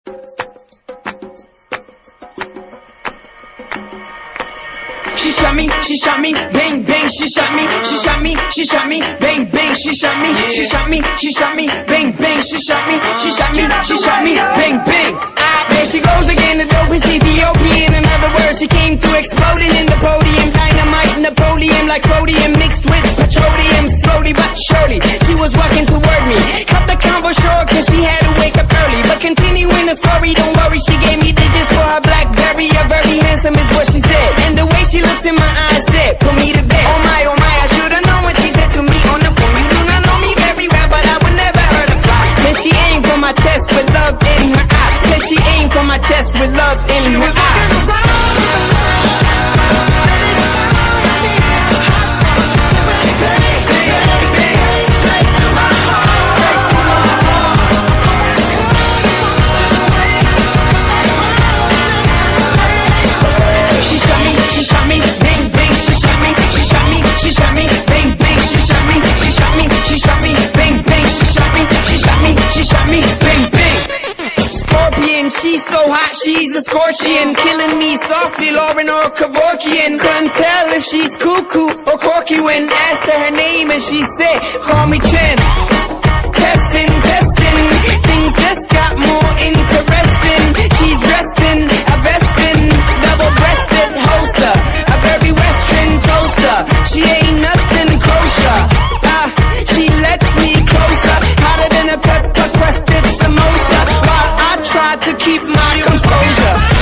She shot me, bang bang, she shot me, bang bang, she shot me, bang bang, she shot me, bang bang. There she goes again, the dopest Ethiopian. In other words, she came through exploding in the podium. Dynamite, Napoleon, like sodium mixed with petroleum. Slowly but surely, she was walking toward me. Cut the convo short, cause she had to wake up early. But continuing the story, don't worry, she gave me digits for her BlackBerry. A very handsome is what she said. And the way she looked in my eyes said, put me to bed. Oh my, I should've known what she said to me on the phone. You do not know me very well, but I would never hurt a fly. Then she aimed for my chest with love in her eye. Said she aimed for my chest with love in her eye. She's so hot, she's a scorpion, killing me softly, Lauren or Kevorkian. Couldn't tell if she's cuckoo or corky when asked her name and she said, call me Chen. Testing, things just got more interesting. She's dressed in a vestin, double-breasted holster, a very western toaster. She ain't nothing kosher. She lets me closer, hotter than a pepper-crusted samosa, while I try to keep my composure.